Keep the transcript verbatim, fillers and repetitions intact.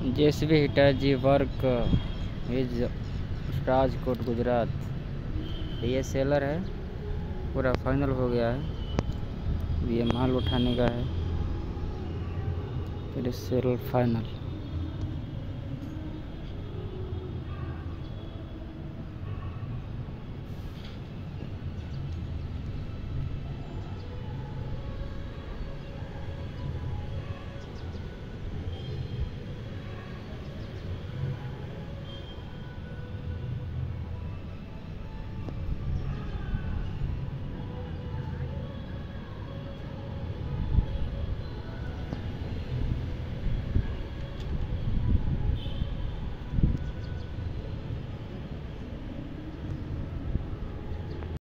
JCB Hitachi work is Rajkot Gujarat. ये seller है, पूरा फाइनल हो गया है। ये माल उठाने का है, फिर सेल फाइनल।